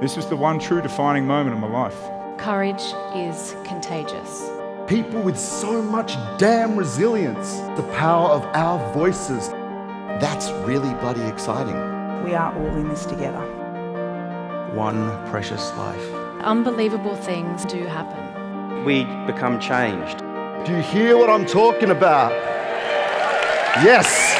This was the one true defining moment of my life. Courage is contagious. People with so much damn resilience. The power of our voices. That's really bloody exciting. We are all in this together. One precious life. Unbelievable things do happen. We become changed. Do you hear what I'm talking about? Yes!